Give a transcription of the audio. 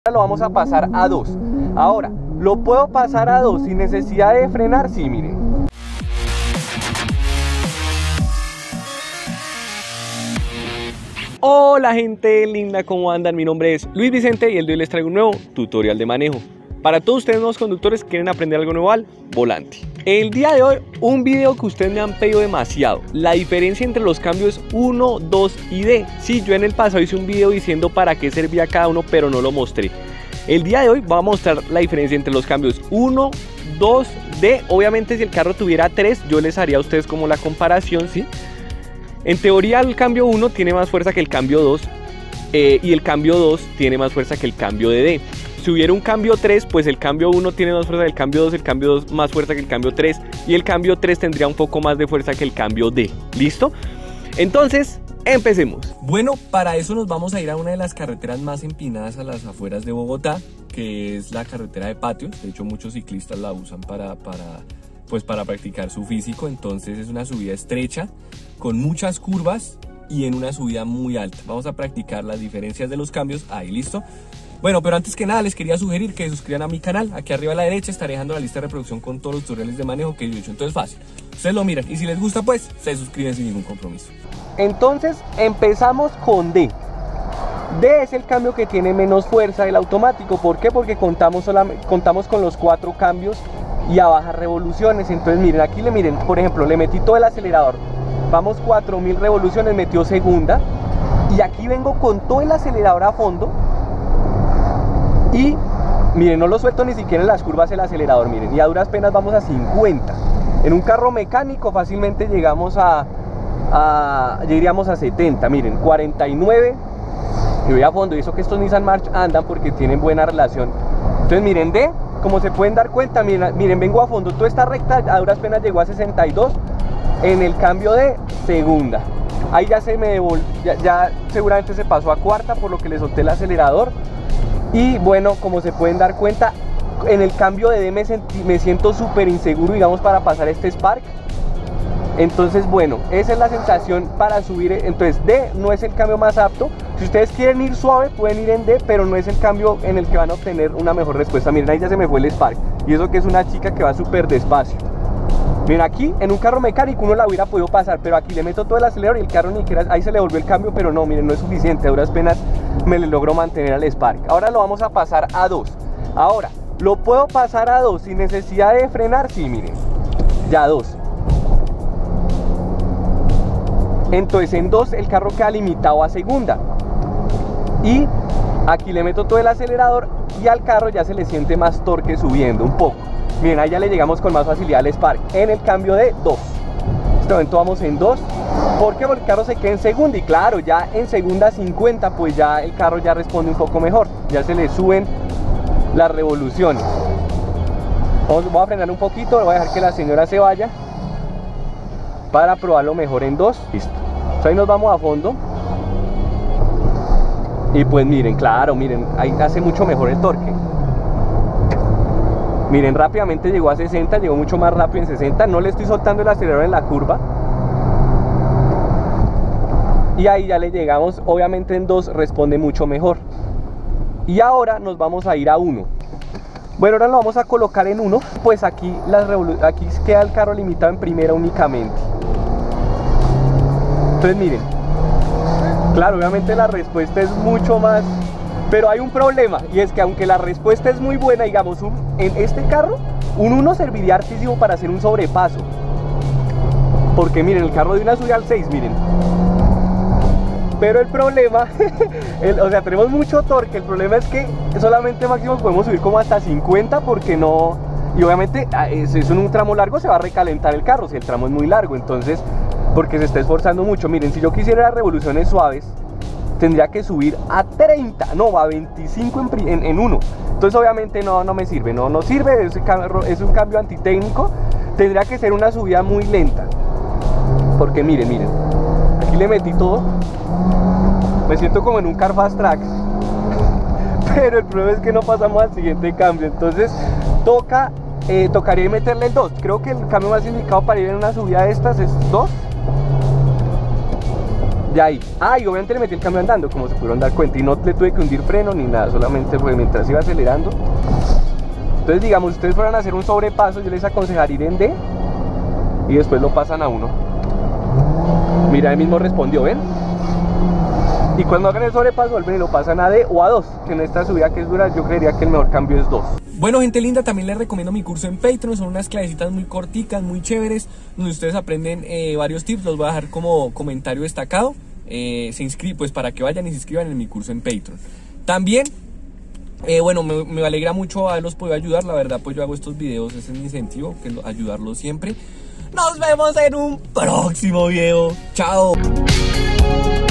Lo vamos a pasar a 2. Ahora, ¿lo puedo pasar a 2 sin necesidad de frenar? Sí, miren. Hola gente linda, ¿cómo andan? Mi nombre es Luis Vicente y el de hoy les traigo un nuevo tutorial de manejo. Para todos ustedes nuevos conductores que quieren aprender algo nuevo al volante. El día de hoy, un video que ustedes me han pedido demasiado. La diferencia entre los cambios 1, 2 y D. Sí, yo en el pasado hice un video diciendo para qué servía cada uno, pero no lo mostré. El día de hoy voy a mostrar la diferencia entre los cambios 1, 2, D. Obviamente si el carro tuviera 3, yo les haría a ustedes como la comparación, ¿sí? En teoría el cambio 1 tiene más fuerza que el cambio 2 y el cambio 2 tiene más fuerza que el cambio de D. Si hubiera un cambio 3, pues el cambio 1 tiene más fuerza que el cambio 2, el cambio 2 más fuerza que el cambio 3 y el cambio 3 tendría un poco más de fuerza que el cambio D. ¿Listo? Entonces, empecemos. Bueno, para eso nos vamos a ir a una de las carreteras más empinadas a las afueras de Bogotá, que es la carretera de Patios. De hecho, muchos ciclistas la usan para practicar su físico. Entonces es una subida estrecha, con muchas curvas y en una subida muy alta. Vamos a practicar las diferencias de los cambios ahí, ¿listo? Bueno, pero antes que nada les quería sugerir que se suscriban a mi canal. Aquí arriba a la derecha estaré dejando la lista de reproducción con todos los tutoriales de manejo que yo he hecho. Entonces fácil, ustedes lo miran y si les gusta pues se suscriben sin ningún compromiso. Entonces empezamos con D. D es el cambio que tiene menos fuerza del automático. ¿Por qué? Porque contamos con los 4 cambios y a bajas revoluciones. Entonces miren, aquí miren, por ejemplo, le metí todo el acelerador. Vamos 4000 revoluciones, metió segunda. Y aquí vengo con todo el acelerador a fondo. Y miren, no lo suelto ni siquiera en las curvas el acelerador, miren, y a duras penas vamos a 50. En un carro mecánico fácilmente llegamos llegaríamos a 70, miren, 49. Y voy a fondo, y eso que estos Nissan March andan porque tienen buena relación. Entonces miren, D, como se pueden dar cuenta, miren, vengo a fondo, toda esta recta a duras penas llegó a 62 en el cambio de segunda. Ahí ya se me devolvió, ya seguramente se pasó a cuarta por lo que le solté el acelerador. Y bueno, como se pueden dar cuenta, en el cambio de D me siento súper inseguro, digamos, para pasar este Spark. Entonces, bueno, esa es la sensación para subir. Entonces, D no es el cambio más apto. Si ustedes quieren ir suave, pueden ir en D, pero no es el cambio en el que van a obtener una mejor respuesta. Miren, ahí ya se me fue el Spark. Y eso que es una chica que va súper despacio. Miren, aquí en un carro mecánico uno la hubiera podido pasar, pero aquí le meto todo el acelerador y el carro ni siquiera, ahí se le volvió el cambio, pero no, miren, no es suficiente, a duras penas me le logro mantener al Spark. Ahora lo vamos a pasar a 2. Ahora, ¿lo puedo pasar a 2 sin necesidad de frenar? Sí, miren, ya 2. Entonces en 2 el carro queda limitado a segunda. Y aquí le meto todo el acelerador y al carro ya se le siente más torque subiendo un poco. Miren, ahí ya le llegamos con más facilidad al Spark en el cambio de 2. En este momento vamos en 2. ¿Por qué? Porque el carro se queda en segunda y claro, ya en segunda 50 pues ya el carro ya responde un poco mejor. Ya se le suben las revoluciones. Voy a frenar un poquito, voy a dejar que la señora se vaya para probarlo mejor en 2. Listo. Entonces ahí nos vamos a fondo. Y pues miren, claro, miren, ahí hace mucho mejor el torque. Miren, rápidamente llegó a 60, llegó mucho más rápido en 60. No le estoy soltando el acelerador en la curva. Y ahí ya le llegamos, obviamente en 2 responde mucho mejor. Y ahora nos vamos a ir a 1. Bueno, ahora lo vamos a colocar en 1. Pues aquí queda el carro limitado en primera únicamente. Entonces miren, claro, obviamente la respuesta es mucho más. Pero hay un problema, y es que aunque la respuesta es muy buena, digamos, en este carro, un 1 serviría hartísimo para hacer un sobrepaso. Porque miren, el carro de una subida al 6, miren. Pero el problema, o sea, tenemos mucho torque, el problema es que solamente máximo podemos subir como hasta 50 porque no... Y obviamente, si es un tramo largo se va a recalentar el carro, si el tramo es muy largo, entonces, porque se está esforzando mucho. Miren, si yo quisiera las revoluciones suaves, tendría que subir a 30, no, a 25 en 1. Entonces obviamente no me sirve, no sirve, es un cambio antitécnico. Tendría que ser una subida muy lenta. Porque miren, aquí le metí todo. Me siento como en un car fast track. Pero el problema es que no pasamos al siguiente cambio. Entonces tocaría meterle el 2. Creo que el cambio más indicado para ir en una subida de estas es 2. de ahí. Ah, y obviamente le metí el cambio andando, como se pudieron dar cuenta, y no le tuve que hundir freno ni nada, solamente fue mientras iba acelerando. Entonces, digamos, si ustedes fueran a hacer un sobrepaso, yo les aconsejaría ir en D y después lo pasan a 1. Mira, él mismo respondió, ¿ven? Y cuando hagan el sobrepaso, vuelven y lo pasan a D o a 2, que en esta subida que es dura, yo creería que el mejor cambio es 2. Bueno, gente linda, también les recomiendo mi curso en Patreon. Son unas clasecitas muy corticas, muy chéveres, donde ustedes aprenden varios tips. Los voy a dejar como comentario destacado. Pues para que vayan y se inscriban en mi curso en Patreon. También, bueno, me alegra mucho haberlos podido ayudar. La verdad, pues yo hago estos videos, ese es mi incentivo, que es ayudarlos siempre. Nos vemos en un próximo video. Chao.